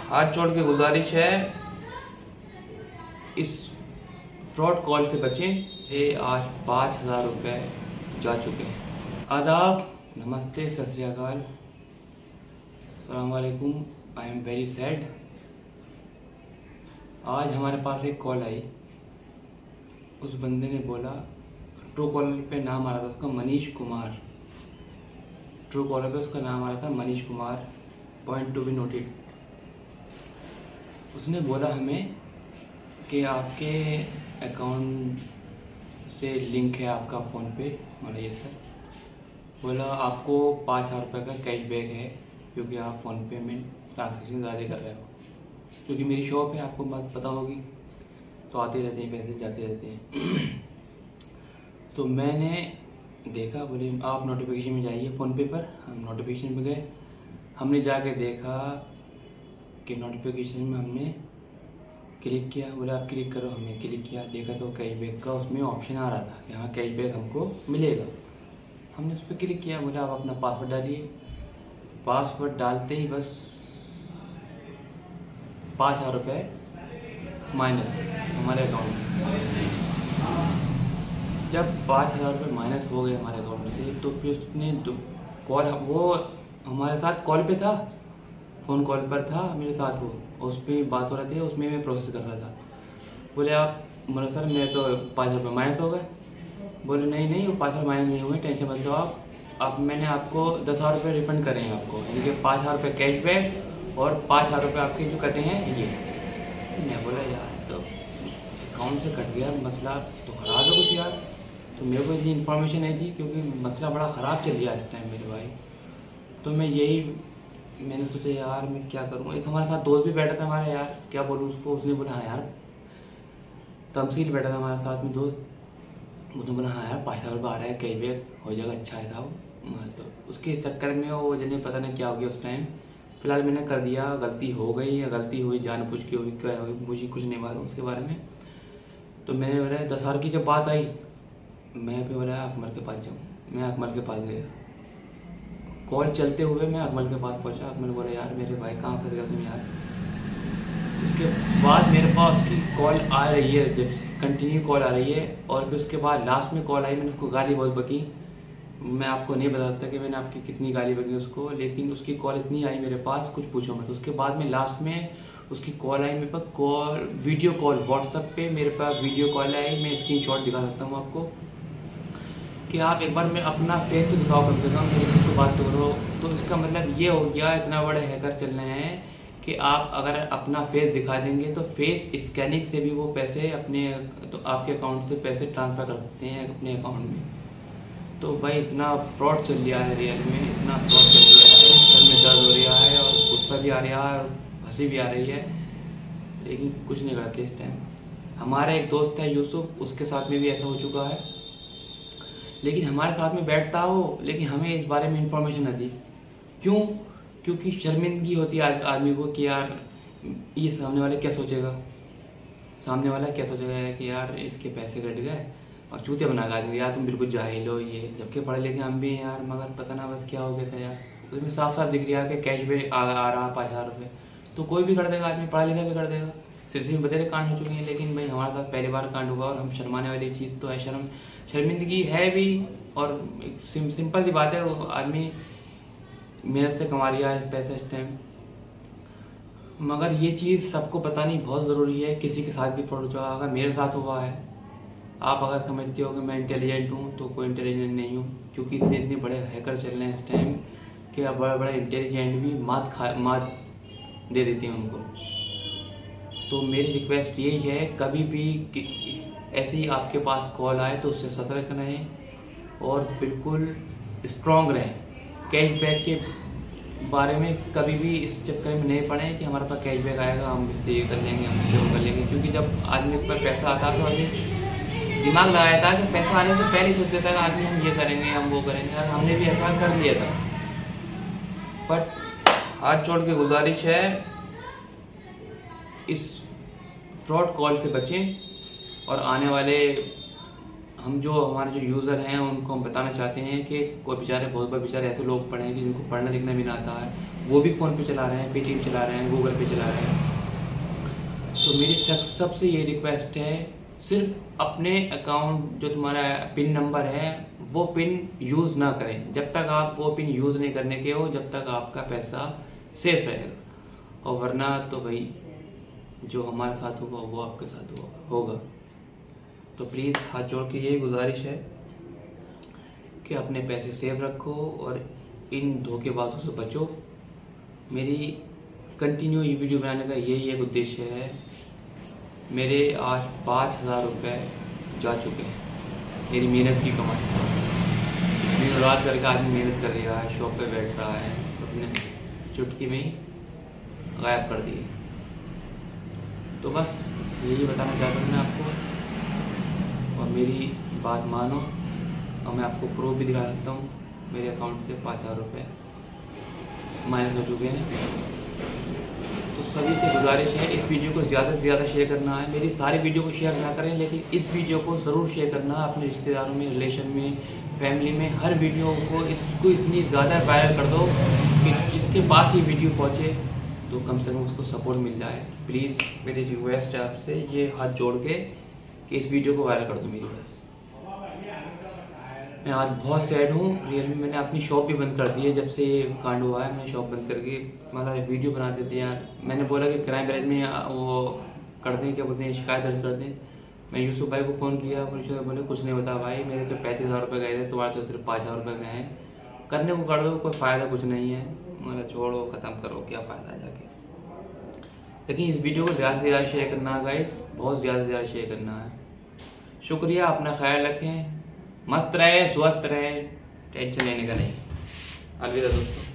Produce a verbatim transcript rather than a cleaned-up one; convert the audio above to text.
हाथ जोड़ के गुजारिश है, इस फ्रॉड कॉल से बचें। ये आज पाँच हज़ार रुपये जा चुके हैं। आदाब, नमस्ते, सत श्री अकाल, अस्सलाम वालेकुम। I am very sad. आज हमारे पास एक कॉल आई। उस बंदे ने बोला, ट्रू कॉलर पे नाम आ रहा था उसका मनीष कुमार। ट्रू कॉलर पे उसका नाम आ रहा था Manish Kumar, point to be noted. उसने बोला हमें कि आपके अकाउंट से लिंक है आपका फ़ोन पे। बोला ये सर। बोला आपको पाँच हज़ार रुपये का कैशबैक है क्योंकि आप फ़ोन पे में ट्रांजैक्शन ज़्यादा कर रहे हो। क्योंकि मेरी शॉप है, आपको बात पता होगी, तो आते रहते हैं पैसे, जाते रहते हैं। तो मैंने देखा, बोले आप नोटिफिकेशन में जाइए फ़ोन पे पर। हम नोटिफिकेशन पे गए, हमने जाके देखा कि नोटिफिकेशन में हमने क्लिक किया। बोले आप क्लिक करो। हमने क्लिक किया, देखा तो कैशबैक का उसमें ऑप्शन आ रहा था कि हाँ कैशबैक हमको मिलेगा। हमने उस पर क्लिक किया। बोले आप अपना पासवर्ड डालिए। पासवर्ड डालते ही बस पाँच हज़ार रुपये माइनस हमारे अकाउंट में। जब पाँच हज़ार रुपये माइनस हो गए हमारे अकाउंट से, तो फिर उसने कॉल, वो हमारे साथ कॉल पे था, फ़ोन कॉल पर था मेरे साथ, वो उस पर बात हो रही थी, उसमें मैं प्रोसेस कर रहा था। बोले आप, बोला सर मेरे तो पाँच हज़ार रुपये माइनस हो गए। बोले नहीं नहीं वो पाँच हज़ार माइनस नहीं हुए, टेंशन मत लो आप। अब मैंने आपको दस हज़ार रुपये रिफंड करे हैं आपको, यानी कि पाँच हज़ार रुपये कैशबैक और पाँच हज़ार रुपये आपके जो कटे हैं ये। मैं बोला यार तो अकाउंट से कट गया, मसला तो ख़राब है कुछ यार। तो मेरे को इतनी इन्फॉर्मेशन नहीं थी क्योंकि मसला बड़ा ख़राब चल रहा है इस टाइम मेरे भाई। तो मैं यही मैंने सोचा यार मैं क्या करूँ। एक हमारे साथ दोस्त भी बैठा था हमारा, यार क्या बोलूँ उसको, उसने बोला हाँ यार, तमसील बैठा था हमारे साथ में दोस्त, उसने बोला हाँ यार पाँच हज़ार रुपये आ रहा है कैशबैक, हो जाएगा, अच्छा है था वो। तो उसके चक्कर में वो जिन्हें पता नहीं क्या हो गया उस टाइम। फिलहाल मैंने कर दिया, गलती हो गई या गलती हुई जानबूझ के हुई, क्या हुई मुझे कुछ नहीं मालूम उसके बारे में। तो मैंने बोला दस हज़ार की जब बात आई, मैं फिर बोला अकमल के पास जाऊँ। मैं अकमल के पास गया, कॉल चलते हुए मैं अकमल के पास पहुंचा। अकमल बोला यार मेरे भाई कहाँ फंस गया तुम यार। उसके बाद मेरे पास उसकी कॉल आ रही है, जब से कंटिन्यू कॉल आ रही है, और फिर उसके बाद लास्ट में कॉल आई, मैंने उसको गाली बहुत बकी। मैं आपको नहीं बता सकता कि मैंने आपकी कितनी गाली बकी उसको, लेकिन उसकी कॉल इतनी आई मेरे पास कुछ पूछो मत। उसके बाद में लास्ट में उसकी कॉल आई मेरे पास, कॉल वीडियो कॉल व्हाट्सएप पे मेरे पास वीडियो कॉल आई। मैं स्क्रीनशॉट दिखा सकता हूँ आपको कि आप एक बार मैं अपना फेस तो दिखाओ कम से कम, मेरे से बात तो करो। तो इसका मतलब ये हो गया, इतना बड़े हैकर चल रहे हैं कि आप अगर अपना फेस दिखा देंगे तो फेस स्कैनिंग से भी वो पैसे अपने, तो आपके अकाउंट से पैसे ट्रांसफ़र कर सकते हैं अपने अकाउंट में। तो भाई इतना फ्रॉड चल रहा है रियल में, इतना फ्रॉड चल रहा है, सर में दर्द हो रहा है और गुस्सा भी आ रहा है और हंसी भी आ रही है, लेकिन कुछ नहीं करते इस टाइम। हमारा एक दोस्त है यूसुफ, उसके साथ में भी ऐसा हो चुका है, लेकिन हमारे साथ में बैठता हो, लेकिन हमें इस बारे में इंफॉर्मेशन नहीं दी। क्यों? क्योंकि शर्मिंदगी होती है आदमी को कि यार ये सामने वाले क्या सोचेगा, सामने वाला क्या सोचेगा कि यार इसके पैसे कट गए, और चूते बना कर यार तुम बिल्कुल जाहिल हो ये, जबकि पढ़े लिखे हम भी हैं यार, मगर पता ना बस क्या हो गया था यार। उसमें साफ साफ दिख रहा है कि कैशबैक आ, आ रहा पाँच हज़ार रुपये, तो कोई भी कर देगा, आदमी पढ़ा लिखा भी कर देगा। सिर्फ सिर्फ बतेरे कांड हो चुके हैं, लेकिन भाई हमारे साथ पहली बार कांड हुआ और हम शर्माने वाली चीज़ तो है, शर्म शर्मिंदगी है भी। और सिम, सिंपल सी बात है, आदमी मेहनत से कमा रहा है पैसे इस टाइम, मगर ये चीज़ सबको बतानी बहुत ज़रूरी है। किसी के साथ भी फ्रॉड हो चुका, अगर मेरे साथ हुआ है, आप अगर समझते हो कि मैं इंटेलिजेंट हूँ तो कोई इंटेलिजेंट नहीं हूँ, क्योंकि इतने इतने बड़े हैकर चल रहे हैं इस टाइम कि अब बड़े बड़े इंटेलिजेंट भी मात खा मात दे देती हैं उनको। तो मेरी रिक्वेस्ट यही है, कभी भी कि ऐसी आपके पास कॉल आए तो उससे सतर्क रहें और बिल्कुल स्ट्रॉन्ग रहें। कैशबैक के बारे में कभी भी इस चक्कर में नहीं पड़ें कि हमारे पास कैशबैक आएगा, हम इससे ये कर लेंगे, हम इससे वो कर लेंगे। क्योंकि जब आदमी के पास पैसा आता है तो आदमी दिमाग लगाया था कि पैसा आने से पहले ही सोच देता है आदमी हम ये करेंगे, हम वो करेंगे, और हमने भी ऐसा कर लिया था। बट हाथ जोड़ के गुजारिश है, इस फ्रॉड कॉल से बचें। और आने वाले हम जो हमारे जो यूज़र हैं उनको हम बताना चाहते हैं कि कोई बेचारे बहुत बहुत बेचारे ऐसे लोग पढ़े हैं कि जिनको पढ़ना लिखना भी ना आता है, वो भी फ़ोन पे चला रहे हैं, पेटीएम चला रहे हैं, गूगल पे चला रहे हैं। तो मेरी सबसे ये रिक्वेस्ट है, सिर्फ अपने अकाउंट जो तुम्हारा पिन नंबर है वो पिन यूज़ ना करें। जब तक आप वो पिन यूज़ नहीं करने के हो जब तक आपका पैसा सेफ रहेगा, और वरना तो भाई जो हमारे साथ होगा वो आपके साथ होगा। तो प्लीज़ हाथ जोड़ के यही गुजारिश है कि अपने पैसे सेव रखो और इन धोखेबाजों से बचो। मेरी कंटिन्यू ये वीडियो बनाने का यही एक उद्देश्य है। मेरे आज पाँच हज़ार रुपये जा चुके हैं, मेरी मेहनत की कमाई। दिन रात करके आदमी मेहनत कर रहा है, शॉप पे बैठ रहा है, उसने चुटकी में ही गायब कर दिए। तो बस यही बताना चाहता हूँ मैं आपको, और मेरी बात मानो, और मैं आपको प्रूफ भी दिखा सकता हूँ। मेरे अकाउंट से पाँच हज़ार रुपये माइनस हो चुके हैं। तो सभी से गुजारिश है, इस वीडियो को ज़्यादा से ज़्यादा शेयर करना है। मेरी सारी वीडियो को शेयर ना करें, लेकिन इस वीडियो को ज़रूर शेयर करना अपने रिश्तेदारों में, रिलेशन में, फैमिली में। हर वीडियो को इसको इतनी ज़्यादा वायरल कर दो कि जिसके पास ये वीडियो पहुँचे तो कम से कम उसको सपोर्ट मिल जाए। प्लीज़ मेरी रिक्वेस्ट है आपसे, ये हाथ जोड़ के कि इस वीडियो को वायरल कर दो मेरी। बस मैं आज बहुत सैड हूँ रियल में। मैंने अपनी शॉप भी बंद कर दी है जब से ये कांड हुआ है। मैंने शॉप बंद करके मतलब वीडियो बनाते थे यार। मैंने बोला कि क्राइम ब्रांच में वो कर दें, क्या बोलते हैं, शिकायत दर्ज कर दें। मैं यूसुफ भाई को फ़ोन किया, यूसुफ बोले कुछ नहीं होता भाई, मेरे तो पैंतीस हज़ार रुपये गए थे, तुम्हारे तो सिर्फ पाँच हज़ार रुपये गए हैं, करने को कर दो, कोई फ़ायदा कुछ नहीं है। मतलब छोड़ो, ख़त्म करो, क्या फ़ायदा है जाके। लेकिन इस वीडियो को ज़्यादा से ज़्यादा शेयर करना है गाइस, बहुत ज़्यादा से ज़्यादा शेयर करना है। शुक्रिया, अपना ख्याल रखें, मस्त रहे, स्वस्थ रहे, टेंशन लेने का नहीं। अलविदा दोस्तों।